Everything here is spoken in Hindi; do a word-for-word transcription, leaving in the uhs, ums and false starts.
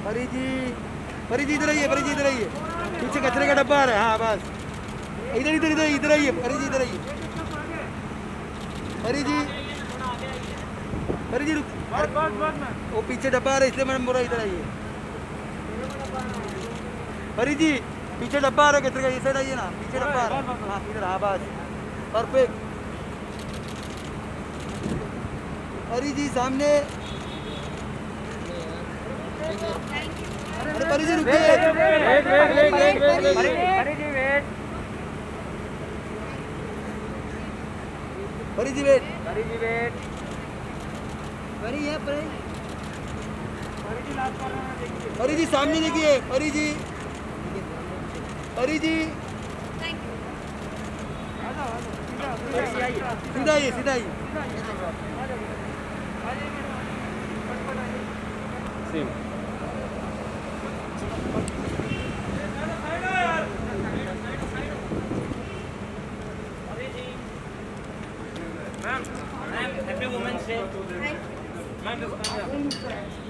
परी जी, परी जी इधर आइए, परी जी इधर आइए। पीछे कचरे का डब्बा आ रहा है। हाँ बस इधर इधर इधर इधर आइए, परी जी इधर आइए। परी जी, परी जी रुक, वो पीछे डब्बा आ रहा है इसलिए मैंने बोला इधर आइए। परी जी पीछे डब्बा आ रहा है कचरे का, इस साइड आइए ना, पीछे डब्बा आ रहा है। हाँ इधर, हाँ बस परफेक्ट। परी जी सामने। अरे परी जी रुकिए, wait wait wait wait wait wait Pari ji wait, Pari ji wait, Pari ji wait, परी है परी, परी जी लास्ट कर रहे हैं देखिए, परी जी सामने देखिए, परी जी, परी जी सीधा आइए, सीधा आइए। Same ma'am, ma'am happy women's day ma'am.